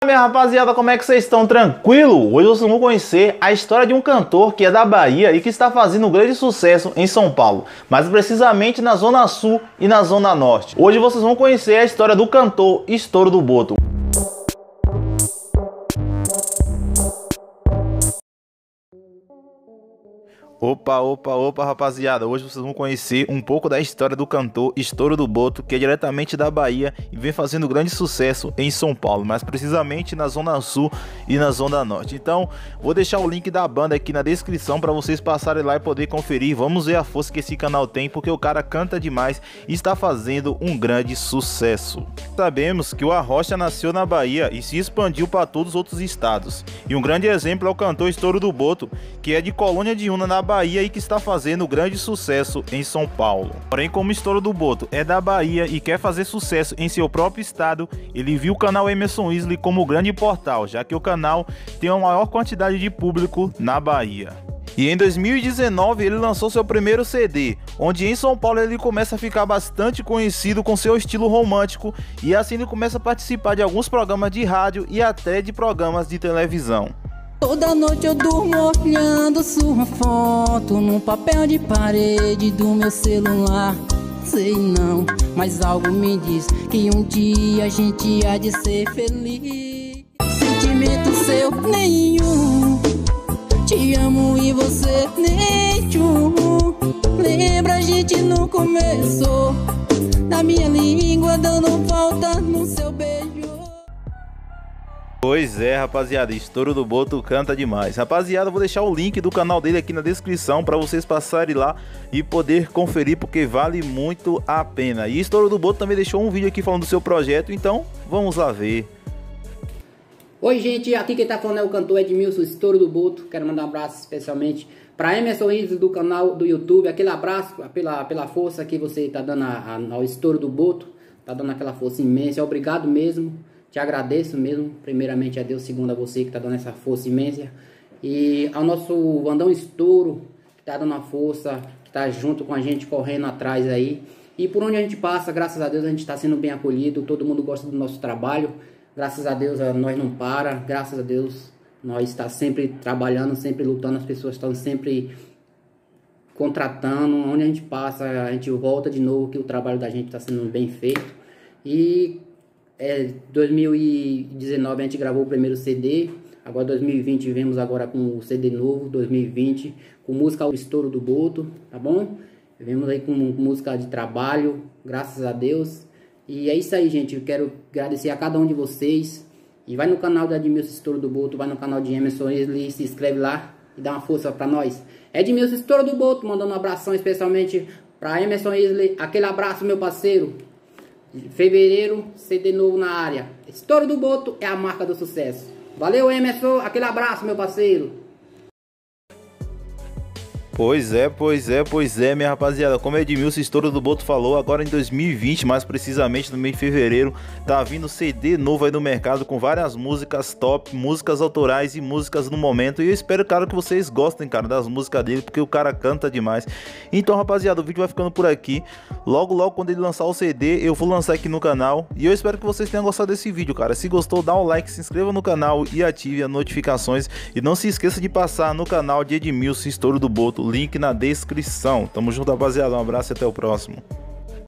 Minha rapaziada, como é que vocês estão? Tranquilo? Hoje vocês vão conhecer a história de um cantor que é da Bahia e que está fazendo um grande sucesso em São Paulo, mais precisamente na Zona Sul e na Zona Norte. Hoje vocês vão conhecer a história do cantor Estouro do Boto. Opa, rapaziada, hoje vocês vão conhecer um pouco da história do cantor Estouro do Boto, que é diretamente da Bahia e vem fazendo grande sucesso em São Paulo, mais precisamente na Zona Sul e na Zona Norte. Então, vou deixar o link da banda aqui na descrição para vocês passarem lá e poder conferir. Vamos ver a força que esse canal tem, porque o cara canta demais e está fazendo um grande sucesso. Sabemos que o Arrocha nasceu na Bahia e se expandiu para todos os outros estados. E um grande exemplo é o cantor Estouro do Boto, que é de Colônia de Una, na Bahia, e que está fazendo grande sucesso em São Paulo. Porém, como Estouro do Boto é da Bahia e quer fazer sucesso em seu próprio estado, ele viu o canal Emerson Isley como grande portal, já que o canal tem a maior quantidade de público na Bahia. E em 2019 ele lançou seu primeiro CD, onde em São Paulo ele começa a ficar bastante conhecido com seu estilo romântico, e assim ele começa a participar de alguns programas de rádio e até de programas de televisão. Toda noite eu durmo olhando sua foto no papel de parede do meu celular. Sei não, mas algo me diz que um dia a gente há de ser feliz. Sentimento seu nenhum, te amo e você nenhum. Lembra a gente no começo, da minha língua dando volta no seu beijo. Pois é, rapaziada, Estouro do Boto canta demais. Rapaziada, vou deixar o link do canal dele aqui na descrição para vocês passarem lá e poder conferir, porque vale muito a pena. E Estouro do Boto também deixou um vídeo aqui falando do seu projeto, então vamos lá ver. Oi gente, aqui quem tá falando é o cantor Edmilson Estouro do Boto. Quero mandar um abraço especialmente para Emerson Isley do canal do YouTube. Aquele abraço pela força que você tá dando ao Estouro do Boto. Tá dando aquela força imensa, obrigado mesmo. Te agradeço mesmo, primeiramente a Deus, segundo a você que está dando essa força imensa. E ao nosso Vandão Estouro, que está dando a força, que está junto com a gente, correndo atrás aí. E por onde a gente passa, graças a Deus, a gente está sendo bem acolhido, todo mundo gosta do nosso trabalho. Graças a Deus, nós não para, graças a Deus, nós está sempre trabalhando, sempre lutando, as pessoas estão sempre contratando. Onde a gente passa, a gente volta de novo, que o trabalho da gente está sendo bem feito. E 2019 a gente gravou o primeiro CD, agora 2020 vemos agora com o CD novo, 2020, com música O Estouro do Boto, tá bom? Vemos aí com música de trabalho, graças a Deus. E é isso aí, gente, eu quero agradecer a cada um de vocês. E vai no canal da Edmilson Estouro do Boto, vai no canal de Emerson Isley, se inscreve lá e dá uma força pra nós. Edmilson Estouro do Boto, mandando um abração especialmente pra Emerson Isley, aquele abraço, meu parceiro. Fevereiro, CD novo na área. Estouro do Boto é a marca do sucesso. Valeu, Emerson. Aquele abraço, meu parceiro. Pois é, minha rapaziada, como Edmilson Estouro do Boto falou, agora em 2020, mais precisamente no mês de fevereiro, tá vindo CD novo aí no mercado com várias músicas top, músicas autorais e músicas no momento. E eu espero, cara, que vocês gostem, cara, das músicas dele, porque o cara canta demais. Então, rapaziada, o vídeo vai ficando por aqui. Logo, quando ele lançar o CD, eu vou lançar aqui no canal. E eu espero que vocês tenham gostado desse vídeo, cara. Se gostou, dá um like, se inscreva no canal e ative as notificações. E não se esqueça de passar no canal de Edmilson Estouro do Boto, link na descrição. Tamo junto, rapaziada, um abraço e até o próximo.